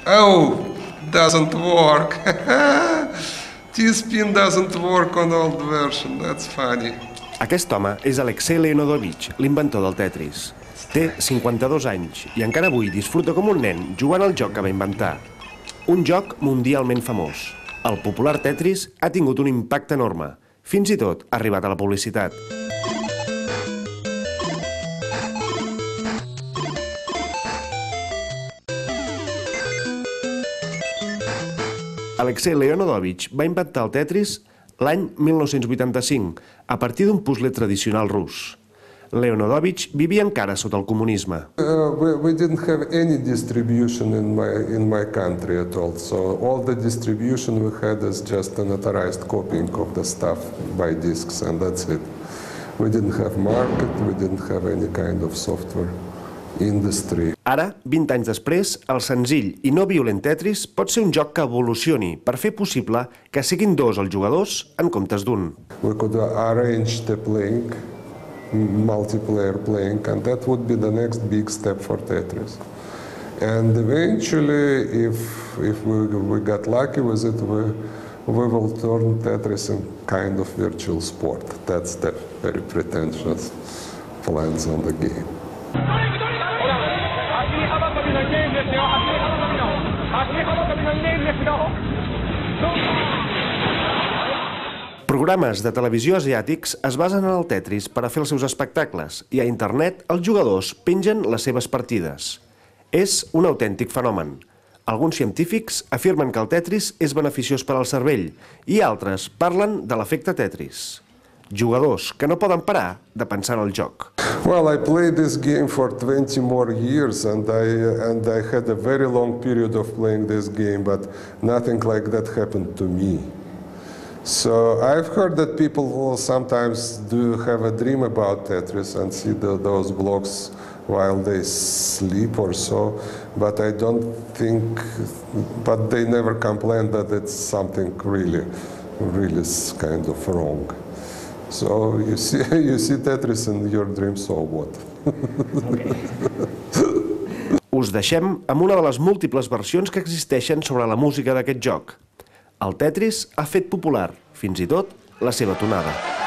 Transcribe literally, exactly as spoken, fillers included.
Oh, doesn't work. T-spin doesn't work on old version, that's funny. Aquest home és Alexei Leonidovich, l'inventor del Tetris. Té cinquanta-dos anys i encara avui disfruta com un nen jugant al joc que va inventar. Un joc mundialment famós. El popular Tetris ha tingut un impacte enorme. Fins i tot ha arribat a la publicitat. Alexei Leonidovich va inventar el Tetris l'any mil nou-cents vuitanta-cinc, a partir d'un puzzle tradicional rus. Leonidovich vivia encara sota el comunisme. Uh, we, we didn't have any distribution in my, in my country at all, so all the distribution we had is just an authorized copying of the stuff by discs, and that's it. We didn't have market, we didn't have any kind of software industry. Ara, vint anys després, el senzill i no violent Tetris pot ser un joc que evolucioni per fer possible que siguin dos els jugadors en comptes d'un. We could arrange the playing, multiplayer playing, and that would be the next big step for Tetris. And eventually, if, if we, we got lucky with it, we, we will turn Tetris in kind of virtual sport. That's the very pretentious plans on the game. Programes de televisió asiàtics es basen en el Tetris per a fer els seus espectacles i a internet els jugadors pengen les seves partides. És un autèntic fenomen. Alguns científics afirmen que el Tetris és beneficiós per al cervell i altres parlen de l'efecte Tetris. Jugadors que no poden parar de pensar en el joc. Well, I played this game for twenty more years, and I and I had a very long period of playing this game, but nothing like that happened to me. So I've heard that people sometimes do have a dream about Tetris and see the, those blocks while they sleep or so, but I don't think, but they never complain that it's something really, really kind of wrong. So you see, you see Tetris in your dreams, so what? Us deixem amb una de les múltiples versions que existeixen sobre la música d'aquest joc. El Tetris ha fet popular, fins i tot, la seva tonada.